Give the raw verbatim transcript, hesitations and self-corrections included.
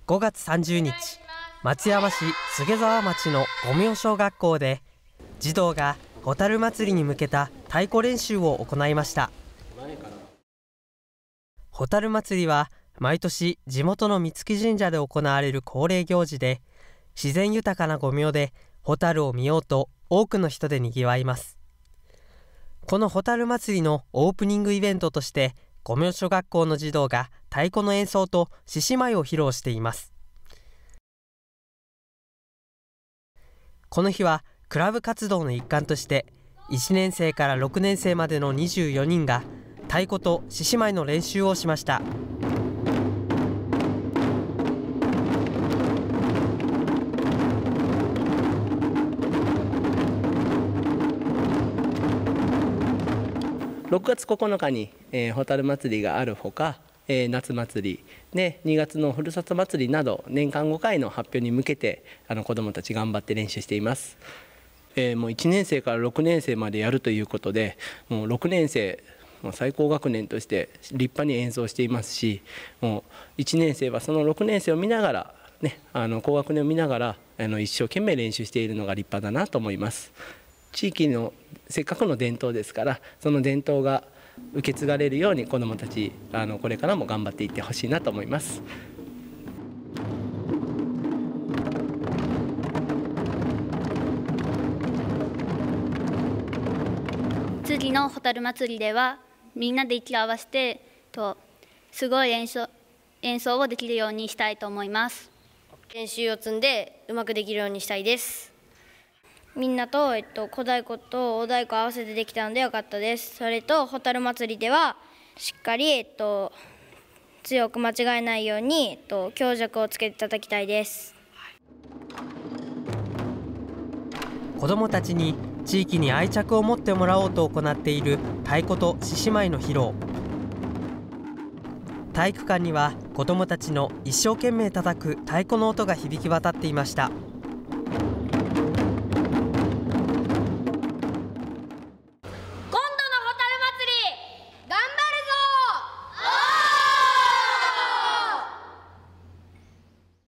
ごがつさんじゅうにち、松山市菅沢町の五明小学校で児童が蛍祭りに向けた太鼓練習を行いました。蛍祭りは毎年地元の三月神社で行われる恒例行事で、自然豊かな五明で蛍を見ようと多くの人でにぎわいます。この蛍祭りのオープニングイベントとして五明小学校の児童が太鼓の演奏と獅子舞を披露しています。この日はクラブ活動の一環としていちねんせいからろくねんせいまでのにじゅうよにんが太鼓と獅子舞の練習をしました。 ろくがつここのかに、えー、蛍祭りがあるほか、えー、夏祭りでにがつのふるさと祭りなど年間ごかいの発表に向けてあの子どもたち頑張って練習しています。えー、もういちねんせいからろくねんせいまでやるということで、もうろくねんせい、もう最高学年として立派に演奏していますし、もういちねんせいはそのろくねんせいを見ながら、ね、あの高学年を見ながらあの一生懸命練習しているのが立派だなと思います。地域のせっかくの伝統ですから、その伝統が受け継がれるように子どもたちあのこれからも頑張っていってほしいなと思います。 次の蛍祭りではみんなで息を合わせてとすごい演奏、演奏をできるようにしたいと思います。 練習を積んでうまくできるようにしたいです。みんなと、えっと、小太鼓と大太鼓合わせてできたのでよかったです。それと蛍祭りではしっかり、えっと、強く間違えないように、えっと、強弱をつけて叩きたいです。 子どもたちに地域に愛着を持ってもらおうと行っている太鼓と獅子舞の披露。体育館には子どもたちの一生懸命叩く太鼓の音が響き渡っていました。